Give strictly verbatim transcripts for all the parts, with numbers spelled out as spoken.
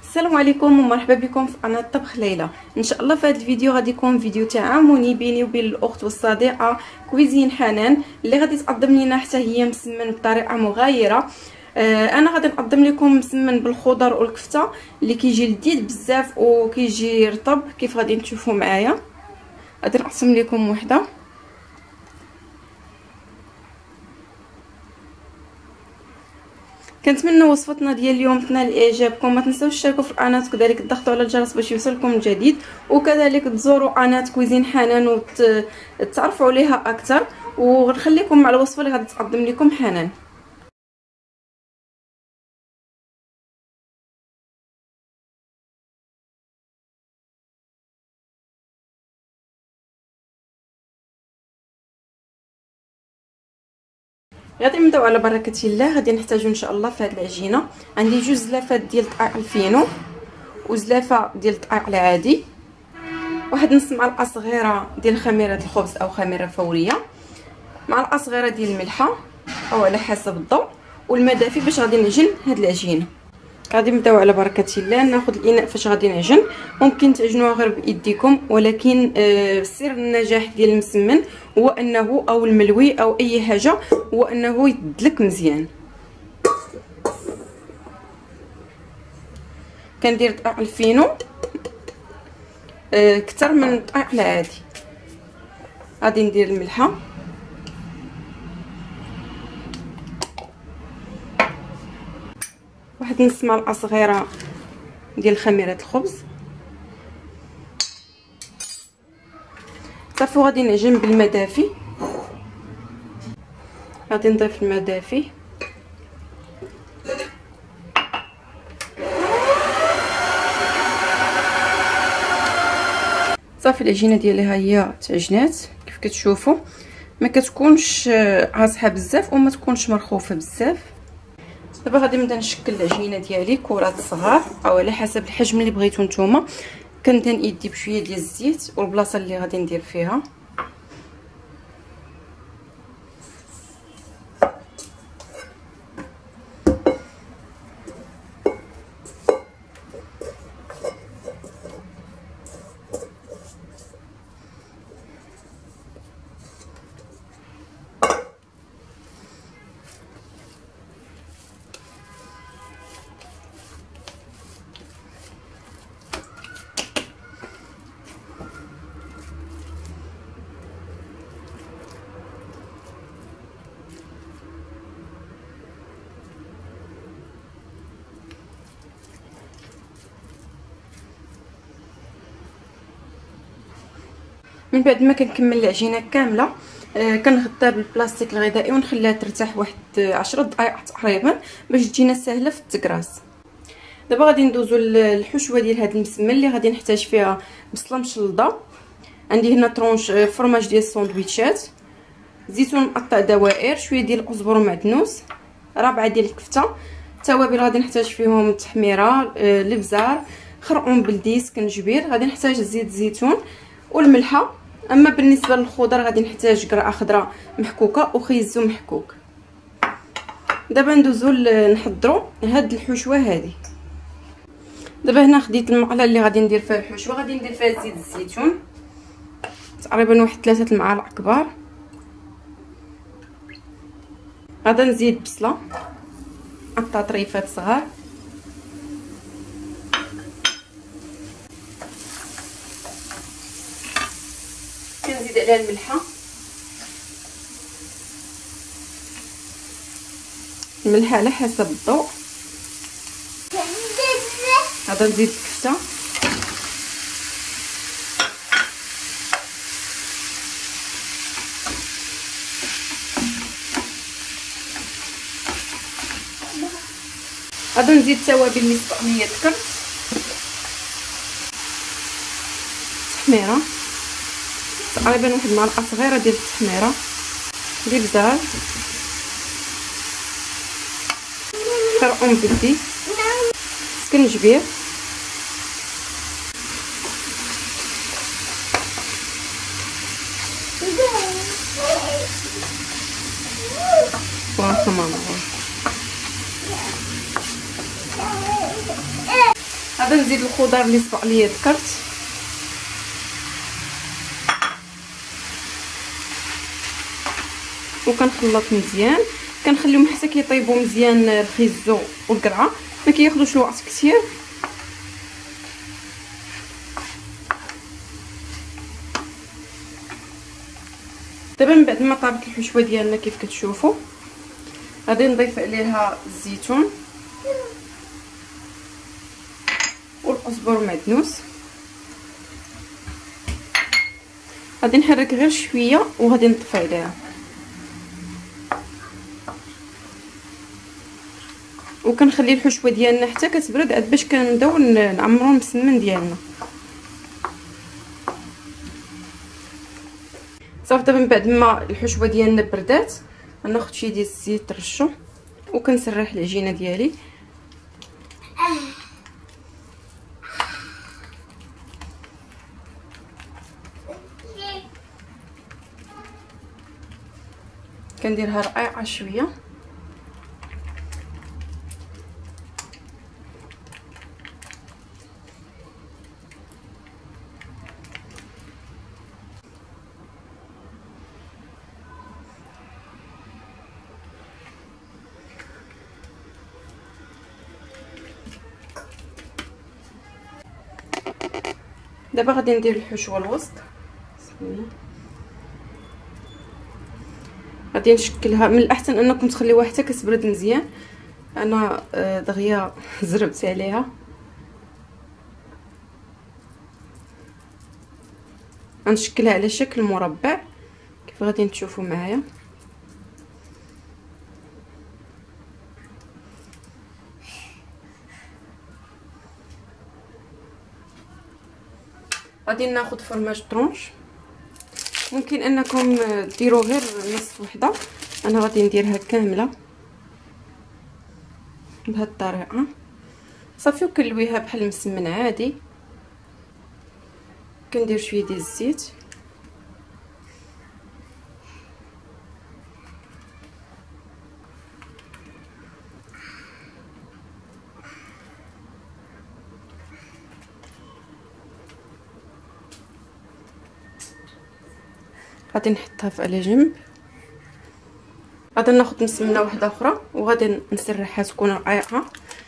السلام عليكم ومرحبا بكم في قناه طبخ ليلى. ان شاء الله في هذا الفيديو غادي يكون فيديو تعاوني بيني وبين الاخت والصديقه كويزين حنان اللي غادي تقدم لنا حتى هي مسمن بطريقه مغايره. آه انا غادي نقدم لكم مسمن بالخضر والكفته اللي كيجي لذيذ بزاف وكيجي رطب كيف غادي تشوفوا معايا. غادي نقسم لكم وحده. كنتمنى وصفتنا ديال اليوم تنال اعجابكم. ما تنساوش تشتركوا في القناه وكذلك تضغطوا على الجرس باش يوصلكم الجديد، وكذلك تزوروا قناه كويزين حنان وتعرفوا عليها اكثر. ونخليكم مع الوصفه اللي غادي تقدم لكم حنان. غادي نبداو على بركه الله. غادي نحتاجو ان شاء الله في هذه العجينه عندي جوج زلافات ديال الدقيق الفينو وزلافه ديال الدقيق العادي، واحد نص معلقه صغيره ديال خميره الخبز او خميره فوريه، معلقه صغيره ديال الملحه او على حسب الذوق، والماء دافي باش غادي نعجن هذه العجينه. غادي نبداو على بركه الله. ناخذ الاناء فاش غادي نعجن. ممكن تعجنوها غير بايديكم، ولكن آه سر النجاح ديال المسمن هو انه او الملوي او اي حاجه هو انه يدلك مزيان. كندير دقيق الفينو آه كتر من الدقيق العادي. غادي ندير الملحه، واحد نص معلقه صغيره ديال خميره الخبز. صافي غادي نعجن بالماء دافي. غادي نضيف الماء دافي، صافي العجينه ديالي ها هي تعجنات كيف كتشوفوا. ما كتكونش عاصحه بزاف وما تكونش مرخوفه بزاف. دابا غادي نبدا نشكل العجينه ديالي كرات صغار او على حسب الحجم اللي بغيتو نتوما. كندهن يدي بشويه ديال الزيت والبلاصه اللي غادي ندير فيها. من بعد ما كنكمل العجينه كامله آه كنغطيها بالبلاستيك الغذائي ونخليها ترتاح واحد عشرة دقائق تقريبا باش تجينا سهله في التكراس. دابا غادي ندوزو للحشوه ديال هذا المسمن اللي غادي نحتاج فيها بصله مشلضه. عندي هنا طرونش فرماج ديال الساندويتشات، زيتون مقطع دوائر، شويه ديال القزبر معدنوس، ربعه ديال الكفته. التوابل غادي نحتاج فيهم التحميره، آه الابزار، خرقوم بلدي، سكنجبير. غادي نحتاج زيت زيتون والملحه. اما بالنسبه للخضر غادي نحتاج قرعه خضراء محكوكه وخيزو محكوك. دابا ندوزو نحضروا هاد الحشوه هذه. دابا هنا خديت المقله اللي غادي ندير فيها الحشوه. غادي ندير فيها زيت الزيتون تقريبا واحد ثلاثة المعالق كبار. غادي نزيد بصله قطع طريفات صغار، كنزيد عليها الملحه، الملح على حسب الذوق. غادي نزيد الكفته، غادي نزيد توابل اللي سبق ليا ذكرت، تحميره تقريبا واحد المعلقه صغيره ديال التحميره، الابزار، خرقوم بلدي، سكنجبير، وكمان غادي نزيد الخضر اللي سبق لي ذكرت. وكنخلط مزيان، كنخليهم حتى كيطيبوا مزيان الخيزو والقرعه، ما كياخذوش الوقت كثير. دابا من بعد ما طابت الحشوه ديالنا كيف كتشوفوا غادي نضيف عليها الزيتون والقزبر والمعدنوس. غادي نحرك غير شويه وغادي نطفي عليها، وكنخلي الحشوه ديالنا حتى كتبرد عاد باش كنبداو نعمروا المسمن ديالنا. صافي دابا من بعد ما الحشوه ديالنا بردات غناخذ شي ديال الزيت نرشو وكنسرح العجينه ديالي. كنديرها رقيقه شويه. دابا غادي ندير الحشوه الوسط. بسم الله. غادي نشكلها. من الاحسن انكم تخليوها حتى كتبرد مزيان. انا دغيا زربت عليها. غنشكلها على شكل مربع كيف غادي تشوفوا معايا. غادي ناخذ فرماج طرونش، ممكن انكم ديروا غير نص وحده، انا غادي نديرها كامله بهذه الطريقه. صافي وكنلويها بحال المسمن عادي. كندير شويه ديال الزيت غادي نحطها على جنب. غادي ناخذ مسمنه واحده اخرى وغادي نسرحها تكون رقيقه.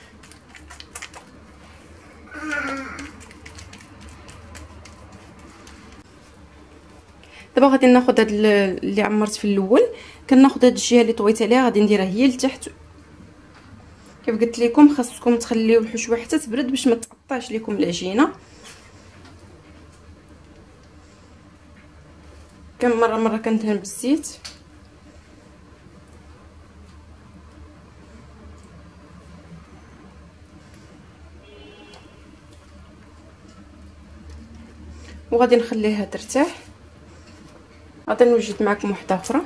دابا غادي ناخذ هاد اللي عمرت في الاول، كناخذ هاد الجهه اللي طويت عليها غادي نديرها هي لتحت. كيف قلت لكم خاصكم تخليو الحشوه حتى تبرد باش ما تقطعش لكم العجينه. كم مره مره كندهن بالزيت. وغادي نخليها ترتاح. غادي نوجد معكم واحده اخرى.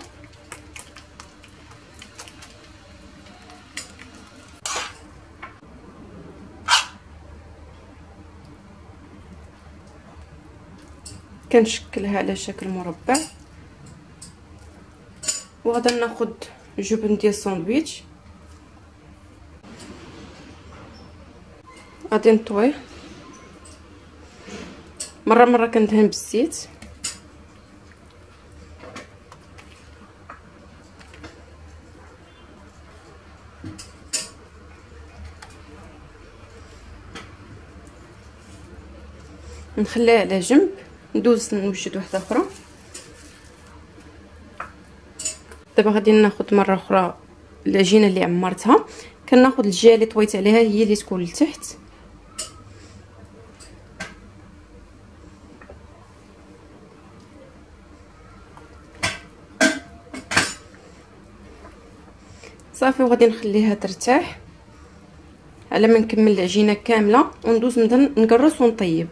كنشكلها على شكل مربع، وغادي ناخذ جبن ديال الساندويتش. غادي نطويه مره مره كندهن بالزيت. نخليها على جنب. ندوز نوجد واحده اخرى. دابا غادي ناخذ مره اخرى العجينه اللي عمرتها. كناخذ الجهه اللي طويت عليها هي اللي تكون لتحت. صافي وغادي نخليها ترتاح على ما نكمل العجينه كامله وندوز نبدا نقرص ونطيب.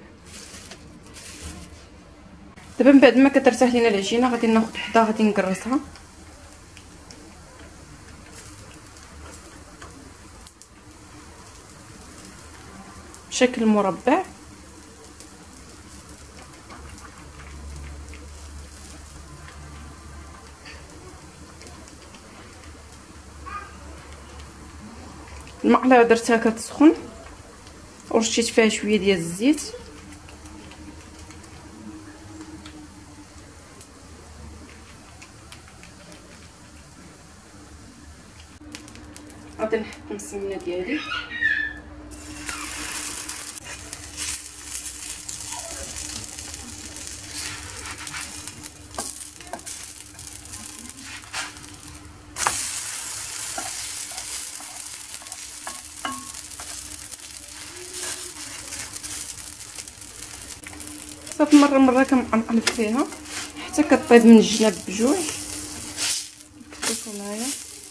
دابا من بعد ما كترتاح لينا العجينه غادي ناخذ وحده غادي نقرصها. بشكل مربع. المقله درتها كتسخن ورشيت فيها شويه ديال الزيت. غادي نحط السمنه ديالي. صافي مره مره كنقلب فيها حتى كطيب من الجناب بجوج. كتشوفوا معايا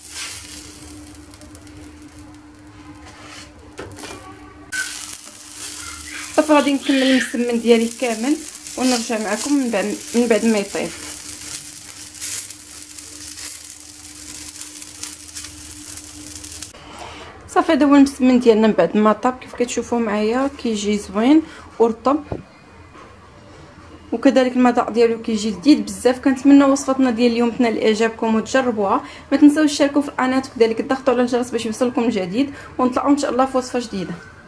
صافي غادي نكمل المسمن ديالي كامل ونرجع معكم من بعد من بعد ما يطيب. صافي هذا هو المسمن ديالنا من بعد ما طاب. كيف كتشوفوا معايا كيجي زوين ورطب، وكذلك المذاق ديالو كيجي لذيذ بزاف. كنتمنى وصفتنا ديال اليوم تنال اعجابكم وتجربوها. ما تنساوش تشاركوا في القناه وكذلك تضغطوا على الجرس باش يوصلكم الجديد، ونطلعوا ان شاء الله في وصفه جديده.